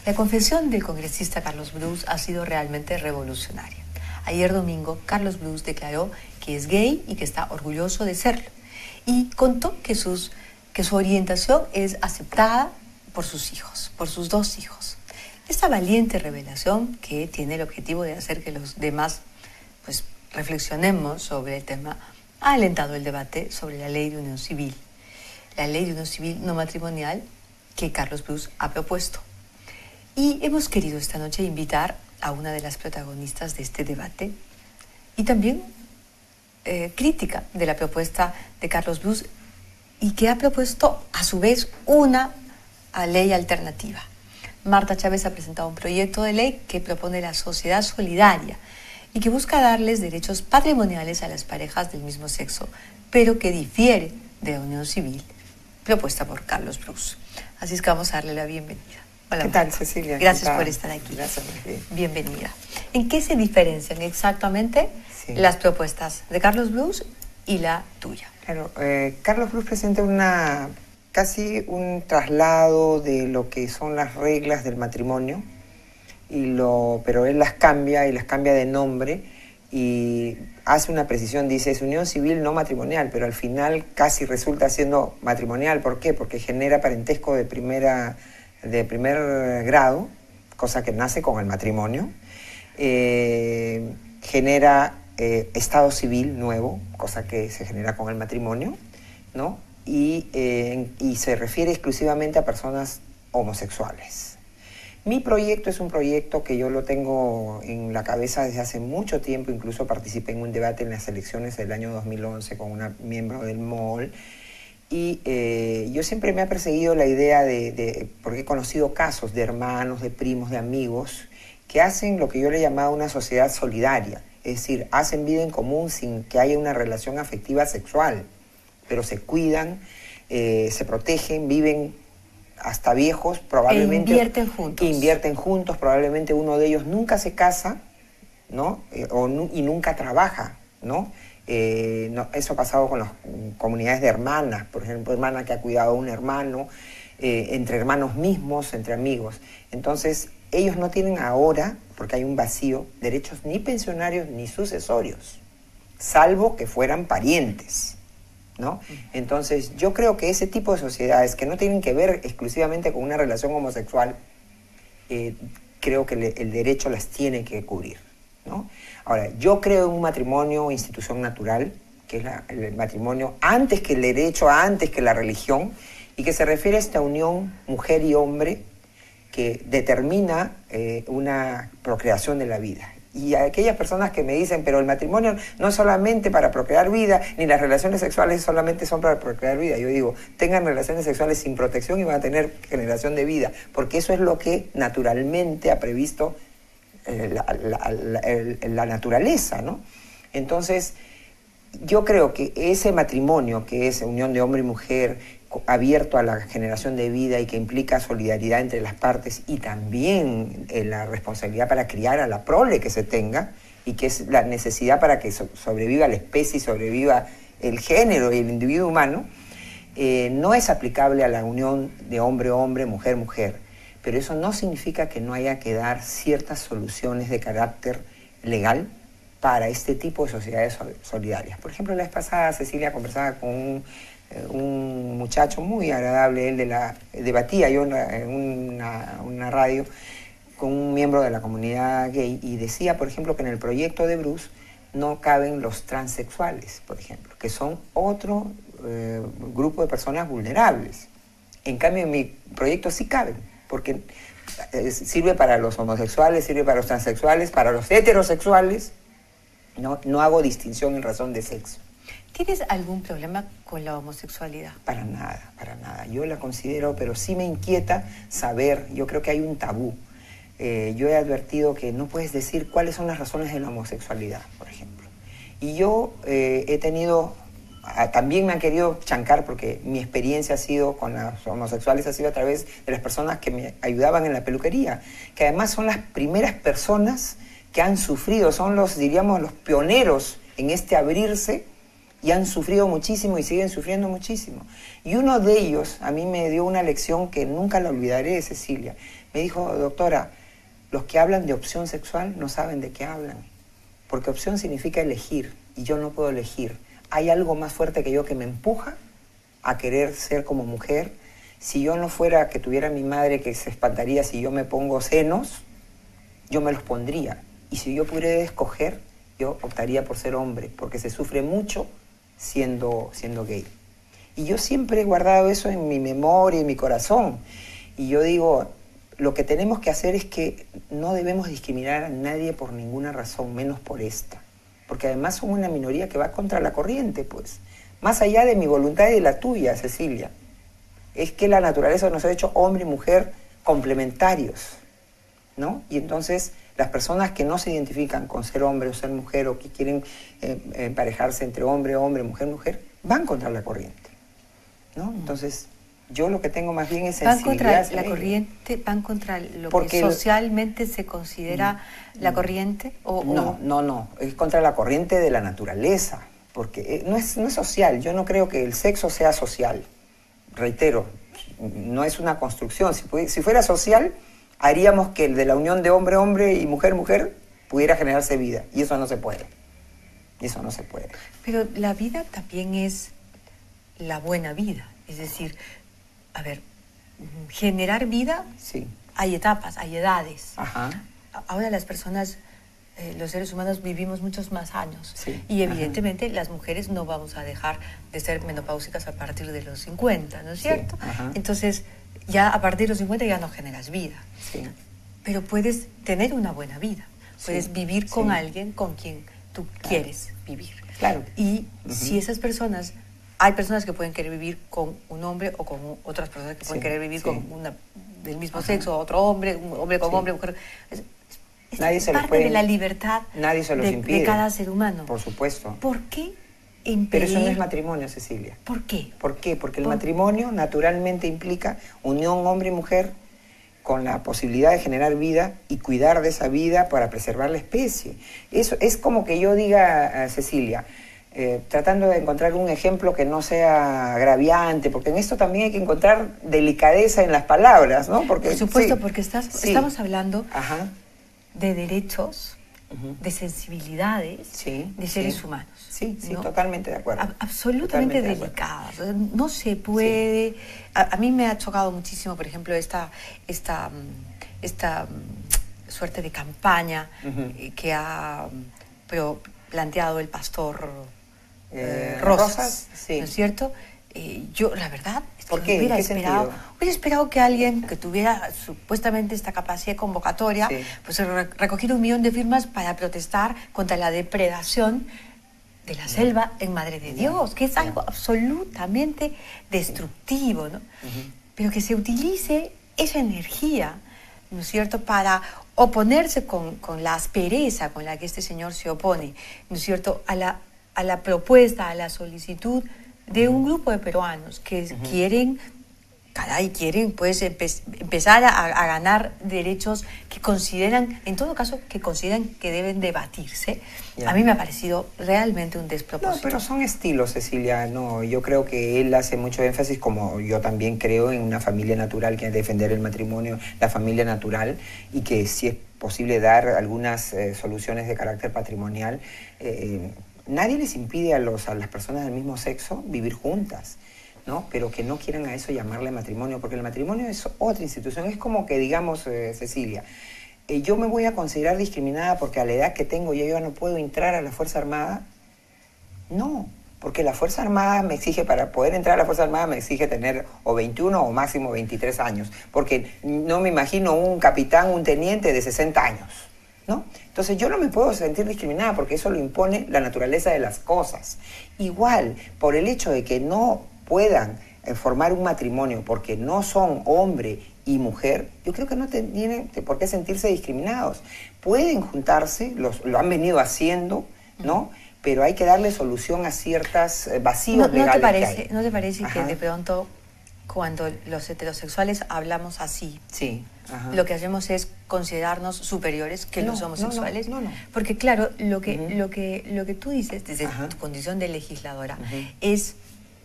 La confesión del congresista Carlos Bruce ha sido realmente revolucionaria. Ayer domingo, Carlos Bruce declaró que es gay y que está orgulloso de serlo. Y contó que su orientación es aceptada por sus hijos, por sus 2 hijos. Esta valiente revelación, que tiene el objetivo de hacer que los demás pues, reflexionemos sobre el tema, ha alentado el debate sobre la ley de unión civil. La ley de unión civil no matrimonial que Carlos Bruce ha propuesto. Y hemos querido esta noche invitar a una de las protagonistas de este debate y también crítica de la propuesta de Carlos Bruce y que ha propuesto a su vez una ley alternativa. Marta Chávez ha presentado un proyecto de ley que propone la sociedad solidaria y que busca darles derechos patrimoniales a las parejas del mismo sexo, pero que difiere de la unión civil propuesta por Carlos Bruce. Así es que vamos a darle la bienvenida. Hola, ¿qué tal, Cecilia? Gracias por estar aquí. Gracias. Bienvenida. ¿En qué se diferencian exactamente las propuestas de Carlos Bruce y la tuya? Claro, Carlos Bruce presenta casi un traslado de lo que son las reglas del matrimonio, pero él las cambia de nombre y hace una precisión, dice, es unión civil no matrimonial, pero al final casi resulta siendo matrimonial. ¿Por qué? Porque genera parentesco de primer grado, cosa que nace con el matrimonio, genera estado civil nuevo, cosa que se genera con el matrimonio, ¿no? Y se refiere exclusivamente a personas homosexuales. Mi proyecto es un proyecto que yo lo tengo en la cabeza desde hace mucho tiempo, incluso participé en un debate en las elecciones del año 2011 con una miembro del MOL, y yo siempre me ha perseguido la idea porque he conocido casos de hermanos, de primos, de amigos, que hacen lo que yo le llamaba una sociedad solidaria, es decir, hacen vida en común sin que haya una relación afectiva sexual, pero se cuidan, se protegen, viven hasta viejos, probablemente... invierten juntos. Probablemente uno de ellos nunca se casa, ¿no? Y nunca trabaja, ¿no? Eso ha pasado con las comunidades de hermanas, por ejemplo, hermana que ha cuidado a un hermano, entre hermanos mismos, entre amigos. Entonces, ellos no tienen ahora, porque hay un vacío, derechos ni pensionarios ni sucesorios, salvo que fueran parientes, ¿no? Entonces, yo creo que ese tipo de sociedades que no tienen que ver exclusivamente con una relación homosexual, creo que el derecho las tiene que cubrir, ¿no? Ahora, yo creo en un matrimonio institución natural, que es el matrimonio antes que el derecho, antes que la religión, y que se refiere a esta unión mujer y hombre que determina una procreación de la vida. Y a aquellas personas que me dicen, pero el matrimonio no es solamente para procrear vida, ni las relaciones sexuales solamente son para procrear vida. Yo digo, tengan relaciones sexuales sin protección y van a tener generación de vida, porque eso es lo que naturalmente ha previsto la naturaleza, ¿no? Entonces, yo creo que ese matrimonio, que es unión de hombre y mujer, abierto a la generación de vida y que implica solidaridad entre las partes y también la responsabilidad para criar a la prole que se tenga, y que es la necesidad para que sobreviva la especie y sobreviva el género y el individuo humano, no es aplicable a la unión de hombre-hombre, mujer-mujer. Pero eso no significa que no haya que dar ciertas soluciones de carácter legal para este tipo de sociedades solidarias. Por ejemplo, la vez pasada Cecilia conversaba con un muchacho muy agradable, debatía yo en una radio con un miembro de la comunidad gay, y decía, por ejemplo, que en el proyecto de Bruce no caben los transexuales, por ejemplo, que son otro grupo de personas vulnerables. En cambio, en mi proyecto sí caben, porque sirve para los homosexuales, sirve para los transexuales, para los heterosexuales. No hago distinción en razón de sexo. ¿Tienes algún problema con la homosexualidad? Para nada, para nada. Yo la considero, pero sí me inquieta saber, yo creo que hay un tabú. Yo he advertido que no puedes decir cuáles son las razones de la homosexualidad, por ejemplo. Y yo he tenido, también me han querido chancar, porque mi experiencia ha sido con los homosexuales, ha sido a través de las personas que me ayudaban en la peluquería, que además son las primeras personas que han sufrido, son los, diríamos, los pioneros en este abrirse y han sufrido muchísimo y siguen sufriendo muchísimo. Y uno de ellos a mí me dio una lección que nunca la olvidaré, Cecilia. Me dijo, doctora, los que hablan de opción sexual no saben de qué hablan, porque opción significa elegir, y yo no puedo elegir. Hay algo más fuerte que yo que me empuja a querer ser como mujer. Si yo no fuera, que tuviera mi madre que se espantaría si yo me pongo senos, yo me los pondría. Y si yo pudiera escoger, yo optaría por ser hombre, porque se sufre mucho siendo gay. Y yo siempre he guardado eso en mi memoria, en mi corazón. Y yo digo, lo que tenemos que hacer es que no debemos discriminar a nadie por ninguna razón, menos por esta. Porque además son una minoría que va contra la corriente, pues. Más allá de mi voluntad y de la tuya, Cecilia. Es que la naturaleza nos ha hecho hombre y mujer complementarios, ¿no? Y entonces las personas que no se identifican con ser hombre o ser mujer o que quieren emparejarse entre hombre, hombre, mujer, mujer, van contra la corriente, ¿no? Entonces, yo lo que tengo más bien es sensibilidad. ¿Van contra la corriente? ¿Van contra lo que socialmente se considera la corriente? No, es contra la corriente de la naturaleza, porque no es social. Yo no creo que el sexo sea social. Reitero, no es una construcción. Si fuera social, haríamos que el de la unión de hombre-hombre y mujer-mujer pudiera generarse vida. Y eso no se puede. Eso no se puede. Pero la vida también es la buena vida. Es decir, a ver, generar vida, sí. Hay etapas, hay edades. Ajá. Ahora las personas, los seres humanos vivimos muchos más años. Sí. Y evidentemente las mujeres no vamos a dejar de ser menopáusicas a partir de los 50, ¿no es cierto? Sí. Entonces, ya a partir de los 50 ya no generas vida. Sí. Pero puedes tener una buena vida. Puedes vivir con alguien con quien tú quieres vivir. Claro. Y si esas personas... Hay personas que pueden querer vivir con un hombre o con otras personas que pueden querer vivir con una del mismo sexo, otro hombre, un hombre con hombre, mujer. Es parte de la libertad de cada ser humano. Por supuesto. ¿Por qué impedir? Pero eso no es matrimonio, Cecilia. ¿Por qué? ¿Por qué? Porque el matrimonio naturalmente implica unión hombre y mujer con la posibilidad de generar vida y cuidar de esa vida para preservar la especie. Eso es como que yo diga, Cecilia, tratando de encontrar un ejemplo que no sea agraviante, porque en esto también hay que encontrar delicadeza en las palabras, ¿no? Porque, por supuesto, porque estamos hablando de derechos, de sensibilidades, de seres humanos. Sí, ¿no? Totalmente de acuerdo. Absolutamente delicadas. No se puede... A mí me ha chocado muchísimo, por ejemplo, esta suerte de campaña que ha planteado el pastor Rosas, ¿no es cierto? Yo, la verdad, es que hubiera esperado que alguien que tuviera supuestamente esta capacidad convocatoria, pues recogiera 1 millón de firmas para protestar contra la depredación de la selva en Madre de Dios, que es algo absolutamente destructivo, ¿no? Pero que se utilice esa energía, ¿no es cierto?, para oponerse con la aspereza con la que este señor se opone, ¿no es cierto?, a la propuesta, a la solicitud de un grupo de peruanos que quieren pues empezar a ganar derechos que consideran, en todo caso, que deben debatirse. A mí me ha parecido realmente un despropósito. No, pero son estilos, Cecilia. No, yo creo que él hace mucho énfasis, como yo también creo, en una familia natural, que es defender el matrimonio, la familia natural, y que si es posible dar algunas soluciones de carácter patrimonial. Nadie les impide a las personas del mismo sexo vivir juntas, ¿no? Pero que no quieran a eso llamarle matrimonio, porque el matrimonio es otra institución. Es como que, digamos, Cecilia, yo me voy a considerar discriminada porque a la edad que tengo yo ya no puedo entrar a la Fuerza Armada. No, porque la Fuerza Armada me exige, para poder entrar a la Fuerza Armada me exige tener o 21 o máximo 23 años, porque no me imagino un capitán, un teniente de 60 años, ¿no? Entonces yo no me puedo sentir discriminada porque eso lo impone la naturaleza de las cosas. Igual, por el hecho de que no puedan formar un matrimonio porque no son hombre y mujer, yo creo que no tienen por qué sentirse discriminados. Pueden juntarse, lo han venido haciendo, ¿no? Pero hay que darle solución a ciertas vacíos legales que hay. ¿No te parece que de pronto, cuando los heterosexuales hablamos así, lo que hacemos es considerarnos superiores que los homosexuales. No. Porque claro, lo que tú dices desde tu condición de legisladora es...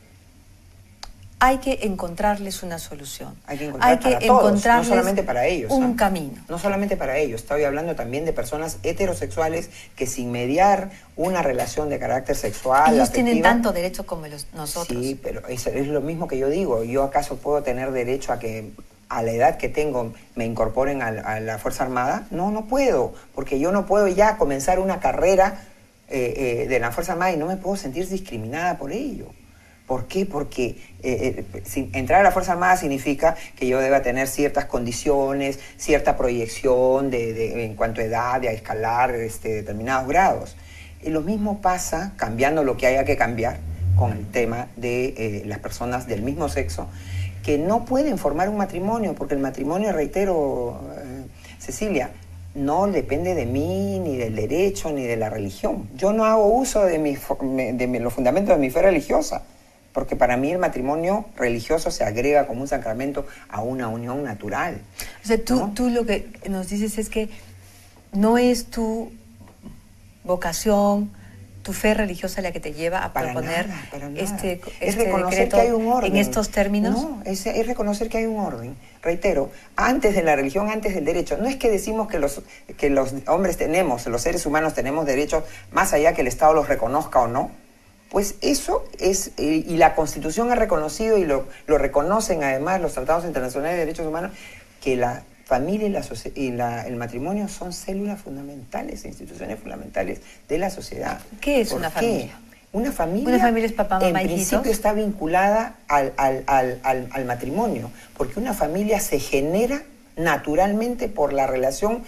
Hay que encontrarles una solución. Hay que encontrar todos, no solamente para ellos. Un camino. No solamente para ellos. Estoy hablando también de personas heterosexuales que sin mediar una relación de carácter sexual, ellos afectiva, tienen tanto derecho como nosotros. Sí, pero es lo mismo que yo digo. ¿Yo acaso puedo tener derecho a que a la edad que tengo me incorporen a la Fuerza Armada? No puedo, porque yo no puedo ya comenzar una carrera de la Fuerza Armada y no me puedo sentir discriminada por ello. ¿Por qué? Porque entrar a la Fuerza Armada significa que yo deba tener ciertas condiciones, cierta proyección en cuanto a edad, de a escalar determinados grados. Y lo mismo pasa, cambiando lo que haya que cambiar, con el tema de las personas del mismo sexo, que no pueden formar un matrimonio, porque el matrimonio, reitero, Cecilia, no depende de mí, ni del derecho, ni de la religión. Yo no hago uso de los fundamentos de mi fe religiosa, porque para mí el matrimonio religioso se agrega como un sacramento a una unión natural. O sea, tú lo que nos dices es que no es tu vocación, tu fe religiosa la que te lleva a proponer este reconocer que hay un orden. En estos términos. No, es reconocer que hay un orden. Reitero, antes de la religión, antes del derecho. No es que decimos que los hombres los seres humanos tenemos derechos más allá que el Estado los reconozca o no. Pues eso es, y la Constitución ha reconocido, y lo reconocen además los tratados internacionales de derechos humanos, que la familia y el matrimonio son células fundamentales, instituciones fundamentales de la sociedad. ¿Qué es una familia? Una familia es papá, mamá, en principio está vinculada al matrimonio, porque una familia se genera naturalmente por la relación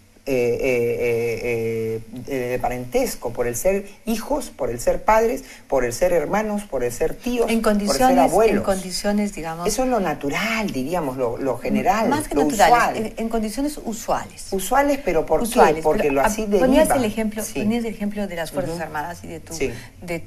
de parentesco, por el ser hijos, por el ser padres, por el ser hermanos, por el ser tíos, por el ser abuelos. En condiciones, digamos... Eso es lo natural, diríamos, lo general, más que lo naturales, usual. En condiciones usuales. Usuales, pero ¿por qué? Porque lo así deriva. Ponías el ejemplo de las Fuerzas Armadas y de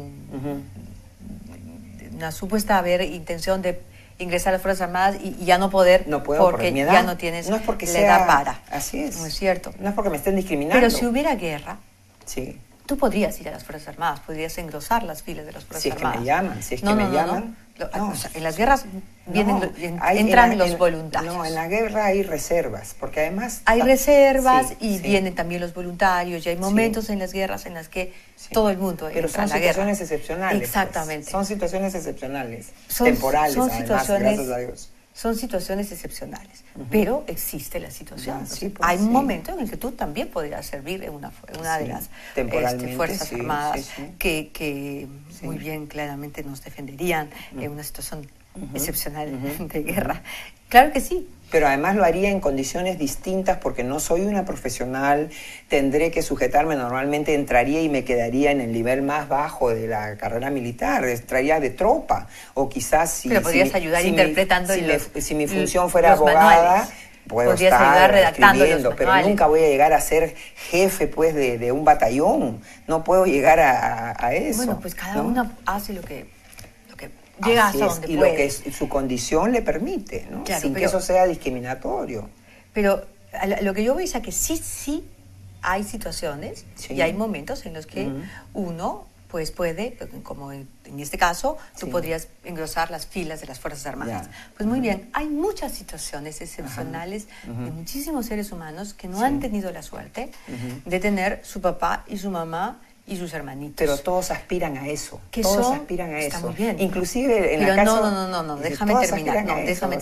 una supuesta intención de ingresar a las Fuerzas Armadas y ya no poder, porque ya no tienes no es porque la edad para. Así es. No es cierto. No es porque me estén discriminando. Pero si hubiera guerra, sí, tú podrías ir a las Fuerzas Armadas, podrías engrosar las filas de las Fuerzas Armadas. Si es que me llaman, si es que me llaman. O sea, en las guerras entran los voluntarios. No, en la guerra hay reservas, porque además... Hay reservas y vienen también los voluntarios, y hay momentos en las guerras en las que todo el mundo entra a la guerra. Pero son situaciones excepcionales. Exactamente. Pues. Son situaciones excepcionales, temporales además, gracias a Dios. Son situaciones excepcionales, pero existe la situación. Sí, pues, hay un momento en el que tú también podrías servir en una de las Fuerzas Armadas que muy bien, claramente nos defenderían en una situación excepcional de guerra. Claro que sí. Pero además lo haría en condiciones distintas porque no soy una profesional, tendré que sujetarme, normalmente entraría y me quedaría en el nivel más bajo de la carrera militar, entraría de tropa, o quizás pero podrías ayudar interpretando si mi función fuera abogada, puedo estar redactando, pero nunca voy a llegar a ser jefe pues de un batallón, no puedo llegar a eso. Bueno, pues cada uno hace lo que llega hasta donde puede. Y lo que su condición le permite, ¿no? Claro, sin que eso sea discriminatorio. Pero lo que yo veo es a que sí hay situaciones y hay momentos en los que uno pues puede, como en este caso, tú podrías engrosar las filas de las Fuerzas Armadas. Pues muy bien, hay muchas situaciones excepcionales de muchísimos seres humanos que no han tenido la suerte de tener su papá y su mamá y sus hermanitos. Pero todos aspiran a eso. Todos aspiran a eso. Está muy bien. Inclusive en la casa... No, déjame terminar. Déjame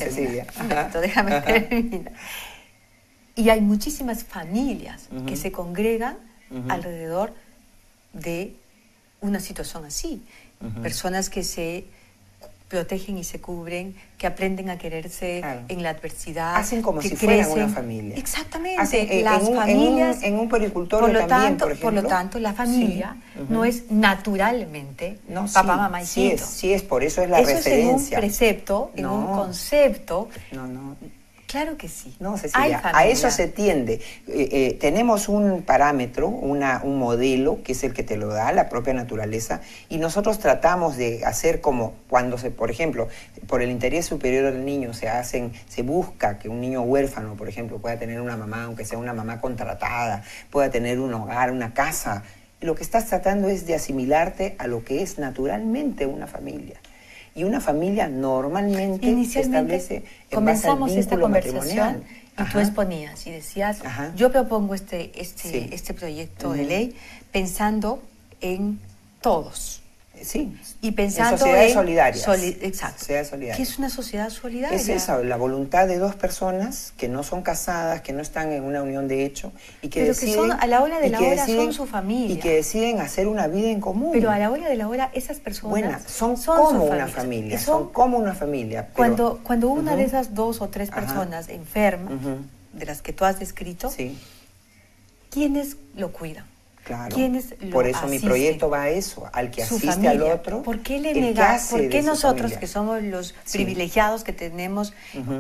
terminar. Y hay muchísimas familias que se congregan alrededor de una situación así. Personas que se protegen y se cubren, que aprenden a quererse en la adversidad. Hacen como que si crecen. fueran una familia. Exactamente. Las familias... En un pericultorio también, por ejemplo. Por lo tanto, la familia no es naturalmente papá, mamá y hijito. Sí es, por eso es la referencia. Eso es en un precepto, en un concepto Claro que sí. No, Cecilia, a eso se tiende. Tenemos un parámetro, un modelo, que es el que te lo da la propia naturaleza, y nosotros tratamos de hacer como cuando por ejemplo, por el interés superior del niño se busca que un niño huérfano, por ejemplo, pueda tener una mamá, aunque sea una mamá contratada, pueda tener un hogar, una casa. Lo que estás tratando es de asimilarte a lo que es naturalmente una familia. Y una familia normalmente establece en base al comenzamos esta vínculo conversación matrimonial. y tú exponías y decías, yo propongo este proyecto de ley pensando en todos. Sí, y pensando en sociedades solidarias. Exacto. Sociedades solidarias. ¿Qué es una sociedad solidaria? Es esa, la voluntad de dos personas que no son casadas, que no están en una unión de hecho y que pero deciden, que son, a la hora de la hora son su familia. Y que deciden hacer una vida en común. Pero a la hora de la hora esas personas son como una familia, son como una familia. Pero, cuando una de esas dos o tres personas enferma, de las que tú has descrito, ¿quiénes lo cuidan? Claro, lo por eso mi asisten? proyecto va a eso, al que Su asiste familia. al otro. ¿Por qué le negamos? ¿Por qué nosotros, familia? que somos los privilegiados que tenemos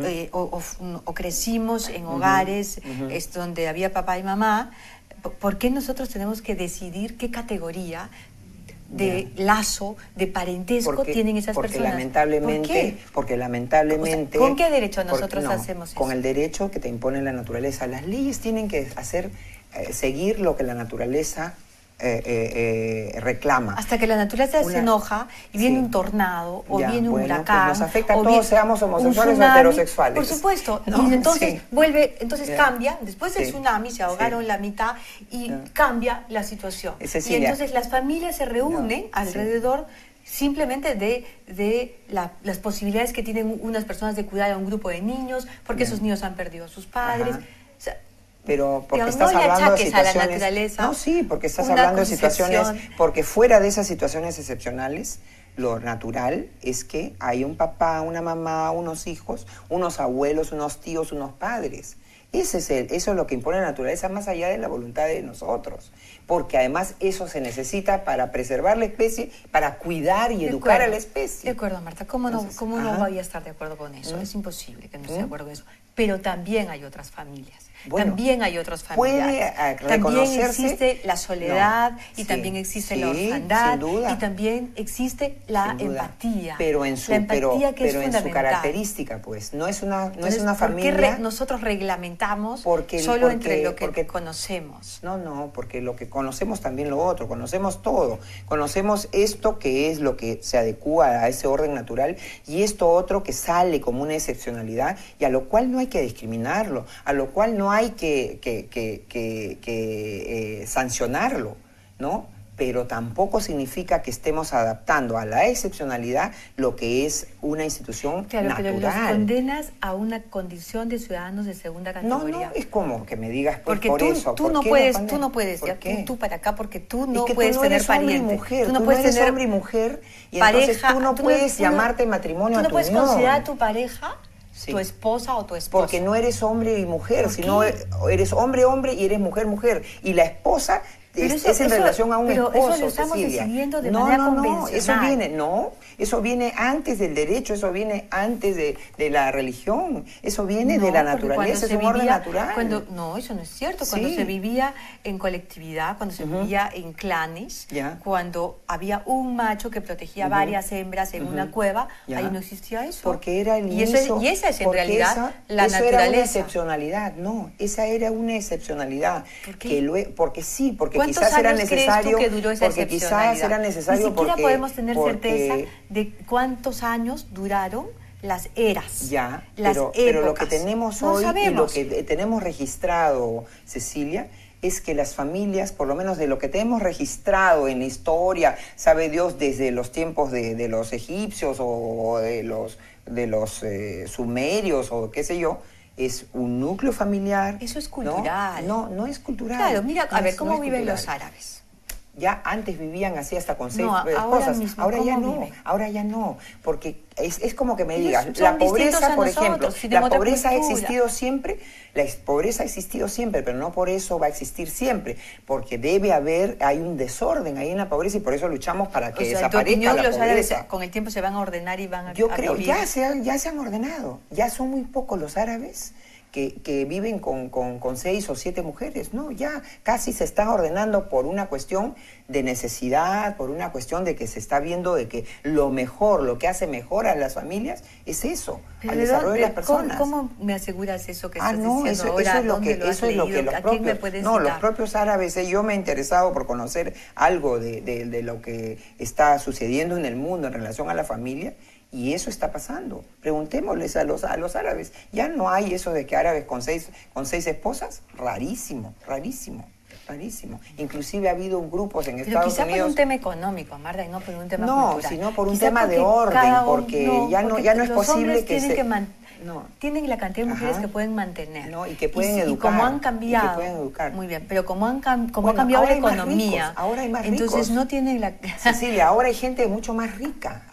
o crecimos en hogares donde había papá y mamá, por qué nosotros tenemos que decidir qué categoría de lazo, de parentesco tienen esas personas? Lamentablemente, porque lamentablemente... O sea, ¿con qué derecho nosotros hacemos eso? Con el derecho que te impone la naturaleza. Las leyes tienen que seguir lo que la naturaleza reclama. Hasta que la naturaleza se enoja y viene un tornado o viene un huracán. Pues nos afecta a todos, seamos homosexuales o heterosexuales. Por supuesto. ¿No? Y entonces cambia, después del tsunami se ahogaron la mitad y cambia la situación. Y entonces las familias se reúnen alrededor simplemente de las posibilidades que tienen unas personas de cuidar a un grupo de niños, porque esos niños han perdido a sus padres. Pero porque estás hablando de situaciones... No, sí, porque estás hablando de situaciones... Porque fuera de esas situaciones excepcionales, lo natural es que hay un papá, una mamá, unos hijos, unos abuelos, unos tíos, unos padres. Eso es lo que impone la naturaleza más allá de la voluntad de nosotros. Porque además eso se necesita para preservar la especie, para cuidar y educar a la especie. De acuerdo, Marta. ¿Cómo no voy a estar de acuerdo con eso? Es imposible que no esté de acuerdo con eso. Pero también hay otras familias. También hay otros familiares. También existe la soledad y también existe la orfandad y también existe la empatía. Pero en su característica, pues. No es una familia. ¿Por qué nosotros reglamentamos solo entre lo que conocemos? No, porque lo que conocemos también lo otro, conocemos todo. Conocemos esto que es lo que se adecúa a ese orden natural y esto otro que sale como una excepcionalidad y a lo cual no hay que discriminarlo, a lo cual no hay que sancionarlo, ¿no? Pero tampoco significa que estemos adaptando a la excepcionalidad lo que es una institución natural. Pero los condenas a una condición de ciudadanos de segunda categoría. No, es como que me digas porque tú no puedes, tú para acá, porque tú no puedes tener parientes. Tú no eres hombre y mujer, y entonces tú no puedes llamarte matrimonio a tu unión. Tú no puedes considerar a tu pareja tu esposa o tu esposo. Porque no eres hombre y mujer, sino eres hombre y eres mujer. Y la esposa es en relación a un esposo, eso lo estamos decidiendo de manera convencional. Eso viene antes del derecho, eso viene antes de la religión, eso viene de la naturaleza, es un orden natural. No, eso no es cierto. Cuando se vivía en colectividad, cuando se vivía en clanes, cuando había un macho que protegía varias hembras en una cueva, ahí no existía eso. Porque era el inicio, y esa es en realidad la naturaleza. Era una excepcionalidad, esa era una excepcionalidad. ¿Por qué? Porque quizás era necesario, que duró esa excepcionalidad? Ni siquiera podemos tener certeza de cuántos años duraron las eras, pero lo que tenemos hoy y lo que tenemos registrado, Cecilia, es que las familias, por lo menos de lo que tenemos registrado en la historia, sabe Dios, desde los tiempos de los egipcios o de los sumerios o qué sé yo, es un núcleo familiar. Eso es cultural. No es cultural. Claro, mira, a ver, ¿cómo viven los árabes? Ya antes vivían así hasta con 6 cosas. Ahora ya no, porque es como que me digas, la pobreza, por ejemplo, la pobreza ha existido siempre, pero no por eso va a existir siempre, porque hay un desorden ahí en la pobreza y por eso luchamos para que desaparezca la pobreza. Árabes con el tiempo se van a ordenar y van a Yo creo, ya se han ordenado, ya son muy pocos los árabes que viven con 6 o 7 mujeres. No, ya casi se está ordenando por una cuestión de necesidad, por una cuestión de que se está viendo de que lo mejor, lo que hace mejor a las familias es eso, al desarrollo de las personas. ¿Cómo me aseguras eso que estás no, diciendo ahora? Eso es lo que los propios, los propios árabes, yo me he interesado por conocer algo de lo que está sucediendo en el mundo en relación a la familia. Y eso está pasando. Preguntémosles a los árabes. Ya no hay eso de que árabes con seis esposas. Rarísimo, rarísimo, rarísimo. Inclusive ha habido grupos en Estados Unidos... Pero quizá por un tema económico, Marta, y no por un tema cultural. No, sino por un tema de orden, porque ya no es posible que se... Tienen la cantidad de mujeres que pueden mantener. Y que pueden educar. Y como han cambiado. Que pueden educar. Muy bien, pero como ha cambiado la economía. Ahora hay más ricos. Entonces no tienen la... Cecilia, ahora hay gente mucho más rica.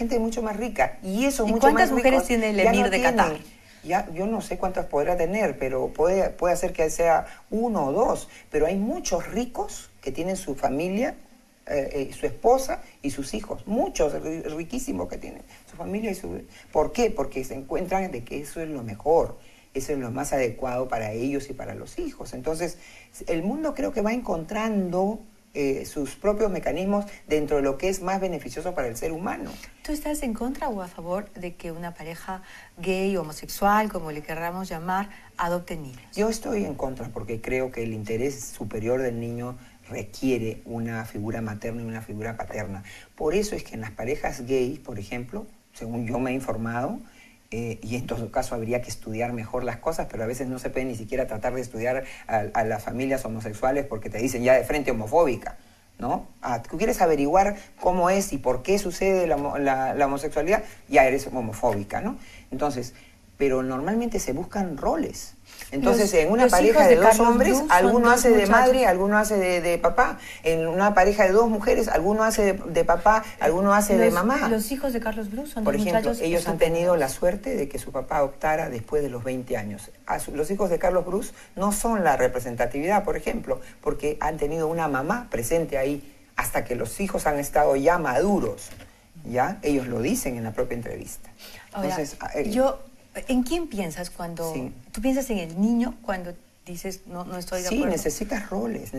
Y eso mucho ¿cuántas más mujeres tiene el emir de Qatar? Yo no sé cuántas podrá tener, pero puede hacer que sea 1 o 2. Pero hay muchos ricos que tienen su familia, su esposa y sus hijos, muchos riquísimos que tienen su familia y su... ¿Por qué? Porque se encuentran de que eso es lo mejor, eso es lo más adecuado para ellos y para los hijos. Entonces, el mundo creo que va encontrando sus propios mecanismos dentro de lo que es más beneficioso para el ser humano. ¿Tú estás en contra o a favor de que una pareja gay, homosexual, como le querramos llamar, adopte niños? Yo estoy en contra porque creo que el interés superior del niño requiere una figura materna y una figura paterna. Por eso es que en las parejas gays, por ejemplo, según yo me he informado, y en todo caso habría que estudiar mejor las cosas, pero a veces no se puede ni siquiera tratar de estudiar a las familias homosexuales porque te dicen ya de frente homofóbica, ¿no? Tú quieres averiguar cómo es y por qué sucede la homosexualidad, ya eres homofóbica, ¿no? Entonces, pero normalmente se buscan roles. Entonces, en una pareja de 2 hombres, alguno hace de madre, alguno hace de papá. En una pareja de 2 mujeres, alguno hace de papá, alguno hace de mamá. Los hijos de Carlos Bruce son por ejemplo, muchachos ellos han tenido la suerte de que su papá adoptara después de los 20 años. Los hijos de Carlos Bruce no son la representatividad, por ejemplo, porque han tenido una mamá presente ahí hasta que los hijos han estado ya maduros. ¿Ya? Ellos lo dicen en la propia entrevista. Entonces, ¿en quién piensas cuando... Sí. ¿Tú piensas en el niño cuando dices no estoy de acuerdo? Sí, necesitas roles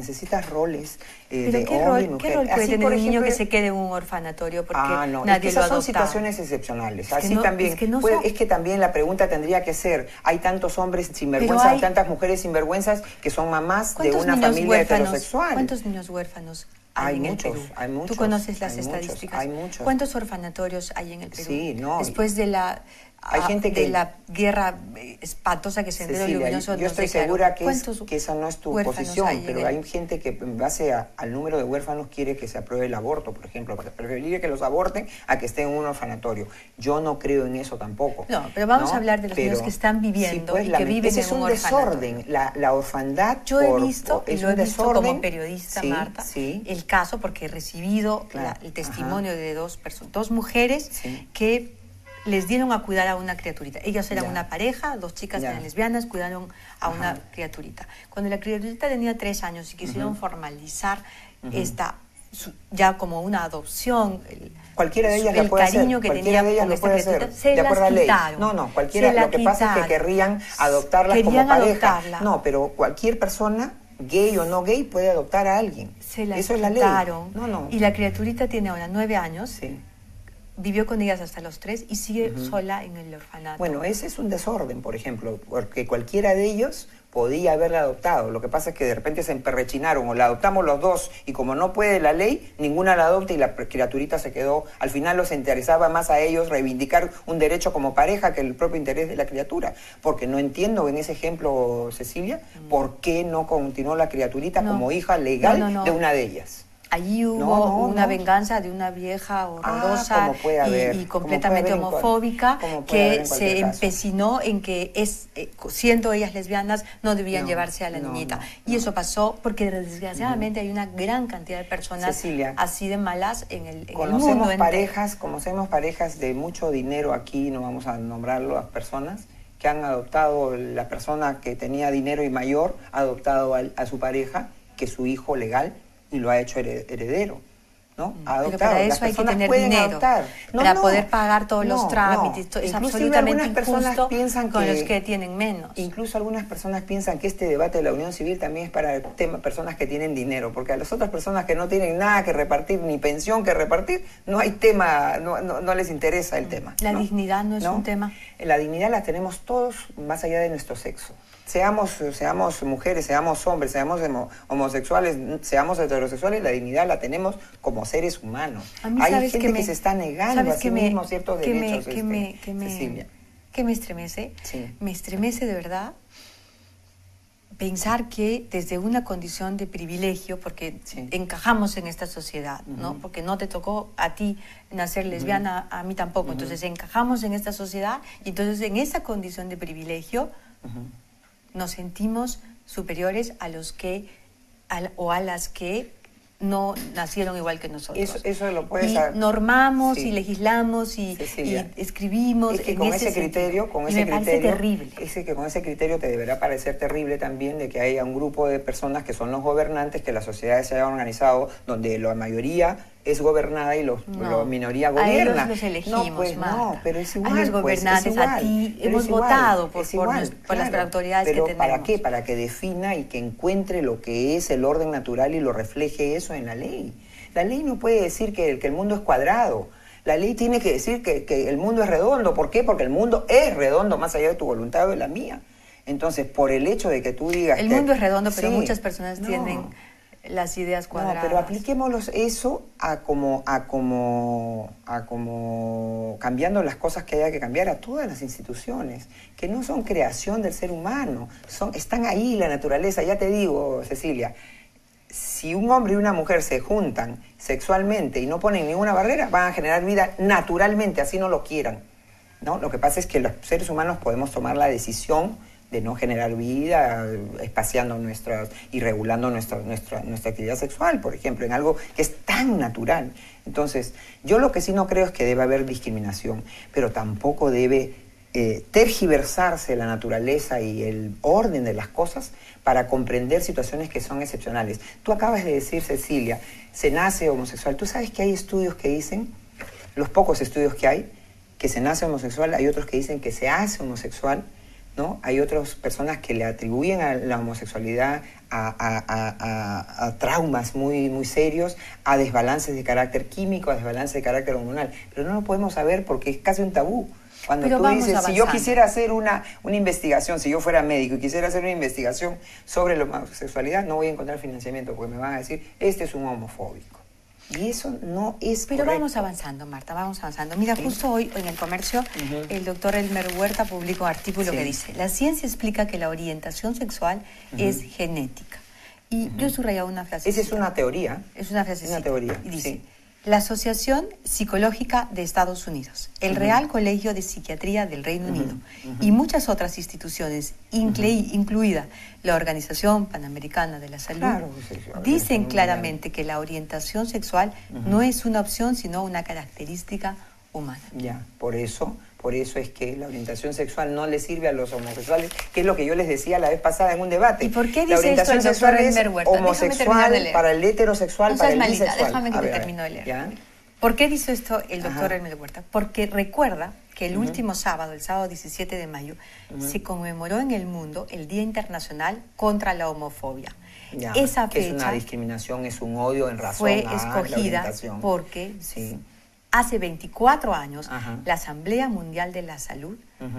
¿Pero de hombre y mujer. ¿qué rol puede tener un niño que se quede en un orfanatorio porque nadie lo adopta? Esas son situaciones excepcionales. Así también. Es que también la pregunta tendría que ser, hay tantos hombres sinvergüenzas, tantas mujeres sinvergüenzas que son mamás de una familia heterosexual. ¿Cuántos niños huérfanos hay en el Perú? Hay muchos. ¿Tú conoces las estadísticas? Hay muchos. ¿Cuántos orfanatorios hay en el Perú? Sí, no. Después de la... Hay gente que... de la guerra espantosa que Sendero Luminoso yo estoy segura que esa no es tu posición, pero hay gente que en base al número de huérfanos quiere que se apruebe el aborto, por ejemplo, porque preferiría que los aborten a que estén en un orfanatorio. Yo no creo en eso tampoco. No, pero vamos a hablar de los niños que están viviendo y que viven en un orfanatorio. La orfandad. Yo he visto, y lo he visto como periodista, Marta, el caso, porque he recibido el testimonio de dos mujeres que les dieron a cuidar a una criaturita. Ellas eran una pareja, 2 chicas eran lesbianas, cuidaron a una criaturita. Cuando la criaturita tenía 3 años y quisieron formalizar ya como una adopción, cualquiera de ellas la puede hacer. Cariño que tenía con esta criaturita, se las quitaron. No, cualquiera, lo que pasa es que querrían adoptarlas como pareja. No, pero cualquier persona, gay o no gay, puede adoptar a alguien. Eso es la ley. Y la criaturita tiene ahora 9 años. Sí. Vivió con ellas hasta los 3 y sigue sola en el orfanato. Bueno, ese es un desorden, por ejemplo, porque cualquiera de ellos podía haberla adoptado. Lo que pasa es que de repente se emperrechinaron, o la adoptamos los 2, y como no puede la ley, ninguna la adopta y la criaturita se quedó. Al final los interesaba más a ellos reivindicar un derecho como pareja que el propio interés de la criatura. Porque no entiendo en ese ejemplo, Cecilia, por qué no continuó la criaturita como hija legal de una de ellas. Allí hubo una venganza de una vieja horrorosa y completamente homofóbica que se empecinó en que siendo ellas lesbianas no debían llevarse a la niñita. Y eso pasó porque desgraciadamente hay una gran cantidad de personas, Cecilia, así de malas en el mundo. Conocemos parejas de mucho dinero aquí, no vamos a nombrarlo las personas, que han adoptado, la persona que tenía dinero y mayor ha adoptado a su pareja, que es su hijo legal, y lo ha hecho heredero, ¿no? Pero para eso hay que tener dinero, para poder pagar todos los trámites. Es absolutamente injusto con los que tienen menos. Incluso algunas personas piensan que este debate de la unión civil también es para personas que tienen dinero, porque a las otras personas que no tienen nada que repartir, ni pensión que repartir, no hay tema, no les interesa el tema. La dignidad no es un tema. La dignidad la tenemos todos más allá de nuestro sexo. Seamos mujeres, seamos hombres, seamos homosexuales, seamos heterosexuales, la dignidad la tenemos como seres humanos. Hay gente que se está negando a sí mismo ciertos derechos, Cecilia. ¿Qué me estremece? Sí. Me estremece de verdad pensar que desde una condición de privilegio, porque encajamos en esta sociedad, ¿no? Porque no te tocó a ti nacer lesbiana, a mí tampoco. Entonces encajamos en esta sociedad y entonces en esa condición de privilegio nos sentimos superiores a los que o a las que no nacieron igual que nosotros. Eso lo puedes saber. Normamos y legislamos y escribimos. Es que con ese criterio, me parece terrible. Es que con ese criterio te deberá parecer terrible también de que haya un grupo de personas que son los gobernantes, que la sociedad se haya organizado, donde la mayoría es gobernada y la minoría gobierna. A ellos los elegimos, Marta. Pero es igual. A los gobernantes, a ti, hemos votado por las autoridades que tenemos. ¿Para qué? Para que defina y que encuentre lo que es el orden natural y lo refleje eso en la ley. La ley no puede decir que el mundo es cuadrado. La ley tiene que decir que el mundo es redondo. ¿Por qué? Porque el mundo es redondo más allá de tu voluntad o de la mía. Entonces, por el hecho de que tú digas... El mundo es redondo, pero muchas personas tienen las ideas cuadradas. No, pero apliquémoslos eso a como cambiando las cosas que haya que cambiar a todas las instituciones, que no son creación del ser humano, están ahí la naturaleza. Ya te digo, Cecilia, si un hombre y una mujer se juntan sexualmente y no ponen ninguna barrera, van a generar vida naturalmente, así no lo quieran, ¿no? Lo que pasa es que los seres humanos podemos tomar la decisión de no generar vida, espaciando y regulando nuestra actividad sexual, por ejemplo, en algo que es tan natural. Entonces, yo lo que sí no creo es que debe haber discriminación, pero tampoco debe tergiversarse la naturaleza y el orden de las cosas para comprender situaciones que son excepcionales. Tú acabas de decir, Cecilia, se nace homosexual. ¿Tú sabes que hay estudios que dicen, los pocos estudios que hay, que se nace homosexual? Hay otros que dicen que se hace homosexual, ¿no? Hay otras personas que le atribuyen a la homosexualidad a traumas muy serios, a desbalances de carácter químico, a desbalances de carácter hormonal. Pero no lo podemos saber porque es casi un tabú. Cuando tú dices, si yo quisiera hacer una investigación, si yo fuera médico y quisiera hacer una investigación sobre la homosexualidad, no voy a encontrar financiamiento porque me van a decir, este es un homofóbico. Y eso no es Pero correcto. vamos avanzando, Marta, vamos avanzando. Mira, justo hoy en El Comercio, el doctor Elmer Huerta publicó un artículo que dice: la ciencia explica que la orientación sexual es genética. Y yo he subrayado una frase. Esa es una teoría. Es una frase. Es una teoría, y dice, la Asociación Psicológica de Estados Unidos, el Real Colegio de Psiquiatría del Reino Unido y muchas otras instituciones, incluida la Organización Panamericana de la Salud, dicen claramente que la orientación sexual no es una opción, sino una característica humana. Ya, por eso es que la orientación sexual no le sirve a los homosexuales, que es lo que yo les decía la vez pasada en un debate. ¿Y por qué la dice esto el doctor Elmer Huerta? Homosexual para el heterosexual, para el bisexual. Déjame que te termino de leer. ¿Ya? ¿Por qué dice esto el doctor Elmer Huerta? Porque recuerda que el último sábado, el sábado 17 de mayo, se conmemoró en el mundo el Día Internacional contra la Homofobia. Ya, esa fecha es una discriminación, es un odio en razón fue a escogida la porque hace 24 años la Asamblea Mundial de la Salud,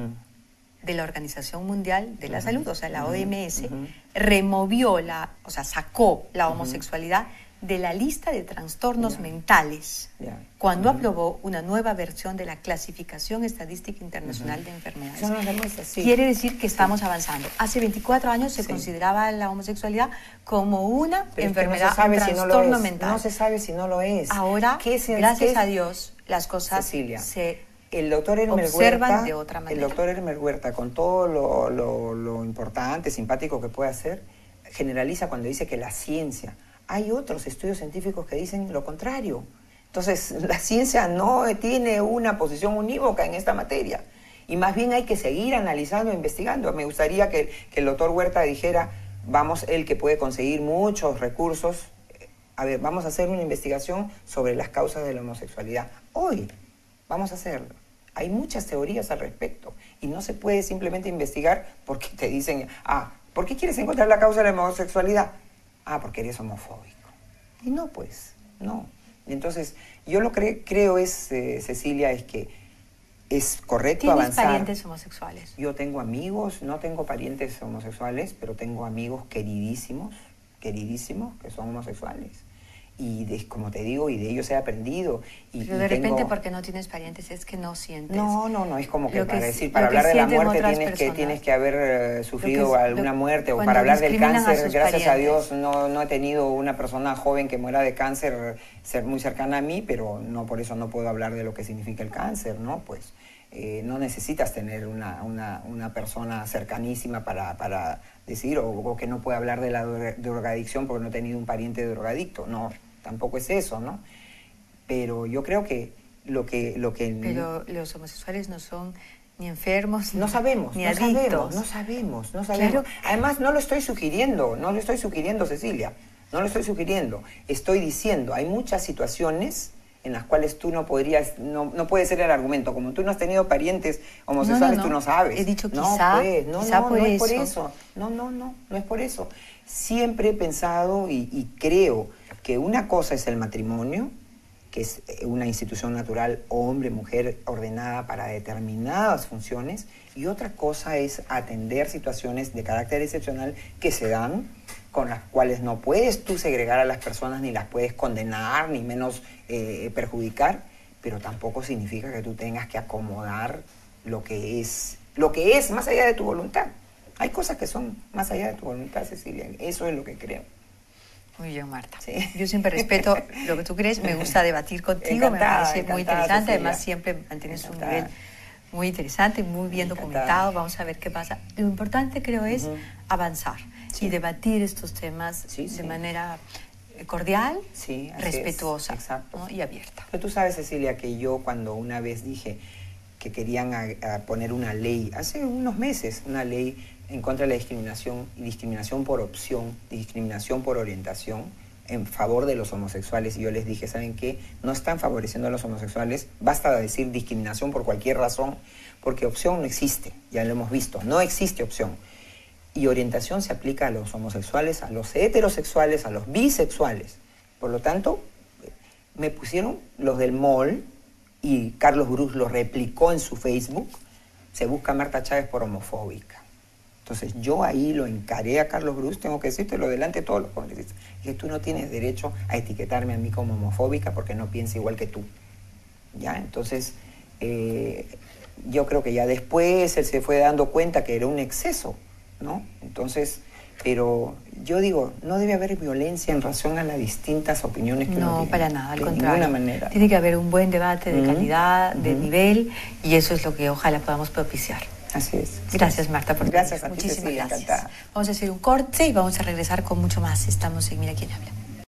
de la Organización Mundial de la Salud, o sea, la OMS, removió sacó la homosexualidad de la lista de trastornos mentales cuando aprobó una nueva versión de la Clasificación Estadística Internacional de Enfermedades. Quiere decir que estamos avanzando. Hace 24 años se consideraba la homosexualidad como una enfermedad, un trastorno mental. No se sabe si no lo es. Ahora, gracias a Dios, las cosas se el doctor observan de otra manera. El doctor Elmer Huerta, con todo lo importante, simpático que puede hacer, generaliza cuando dice que la ciencia... Hay otros estudios científicos que dicen lo contrario. Entonces, la ciencia no tiene una posición unívoca en esta materia. Y más bien hay que seguir analizando e investigando. Me gustaría que el doctor Huerta dijera, él que puede conseguir muchos recursos A ver, vamos a hacer una investigación sobre las causas de la homosexualidad. Hoy vamos a hacerlo. Hay muchas teorías al respecto y no se puede simplemente investigar porque te dicen, ¿por qué quieres encontrar la causa de la homosexualidad? Porque eres homofóbico. Y no, pues, no. Entonces, yo lo creo Cecilia, es que es correcto avanzar. ¿Tienes parientes homosexuales? Yo tengo amigos, no tengo parientes homosexuales, pero tengo amigos queridísimos, que son homosexuales. Y como te digo, y de ellos he aprendido. Pero de repente, porque no tienes parientes, es que no sientes. No, es como que para hablar de la muerte tienes que haber sufrido alguna muerte, o para hablar del cáncer, gracias a Dios no he tenido una persona joven que muera de cáncer muy cercana a mí, pero no por eso no puedo hablar de lo que significa el cáncer, ¿no? Pues no necesitas tener una persona cercanísima para decir, o que no puede hablar de la drogadicción porque no he tenido un pariente drogadicto, no. Tampoco es eso, ¿no? Pero yo creo que lo que... Pero los homosexuales no son ni enfermos, no sabemos, ni adictos. No sabemos. Claro. Además, no lo estoy sugiriendo, Cecilia. No lo estoy sugiriendo. Estoy diciendo, hay muchas situaciones en las cuales tú no podrías, no puede ser el argumento. Como tú no has tenido parientes homosexuales, tú no sabes. He dicho quizá, no es por eso. No es por eso. Siempre he pensado y creo que una cosa es el matrimonio, que es una institución natural, hombre, mujer, ordenada para determinadas funciones, y otra cosa es atender situaciones de carácter excepcional que se dan, con las cuales no puedes tú segregar a las personas, ni las puedes condenar, ni menos perjudicar, pero tampoco significa que tú tengas que acomodar lo que es más allá de tu voluntad. Hay cosas que son más allá de tu voluntad, Cecilia. Eso es lo que creo. Muy bien, Marta. Sí. Yo siempre respeto lo que tú crees. Me gusta debatir contigo. Encantada, me parece muy interesante. Cecilia. Además, siempre mantienes un nivel muy interesante, muy bien documentado. Vamos a ver qué pasa. Lo importante, creo, es avanzar y debatir estos temas de manera cordial, respetuosa, ¿no? Y abierta. Pero tú sabes, Cecilia, que yo cuando una vez dije que querían poner una ley, hace unos meses, una ley en contra de la discriminación, y discriminación por opción, discriminación por orientación, en favor de los homosexuales, y yo les dije, ¿saben qué? No están favoreciendo a los homosexuales, basta decir discriminación por cualquier razón, porque opción no existe, ya lo hemos visto, no existe opción. Y orientación se aplica a los homosexuales, a los heterosexuales, a los bisexuales. Por lo tanto, me pusieron los del MOL, y Carlos Bruce lo replicó en su Facebook, se busca a Marta Chávez por homofóbica. Entonces yo ahí lo encaré a Carlos Bruce, tengo que decírtelo delante de todos los congresistas, que tú no tienes derecho a etiquetarme a mí como homofóbica porque no pienso igual que tú. ¿Ya? Entonces, yo creo que ya después él se fue dando cuenta que era un exceso, ¿no? Entonces, pero yo digo, no debe haber violencia en relación a las distintas opiniones que uno tiene. No, para nada, al contrario. De ninguna manera. Tiene que haber un buen debate de calidad, de nivel, y eso es lo que ojalá podamos propiciar. Así es. Gracias, Marta, por gracias a ti, muchísimas Cecilia, gracias. encantada. Vamos a hacer un corte y vamos a regresar con mucho más. Estamos en Mira quién habla.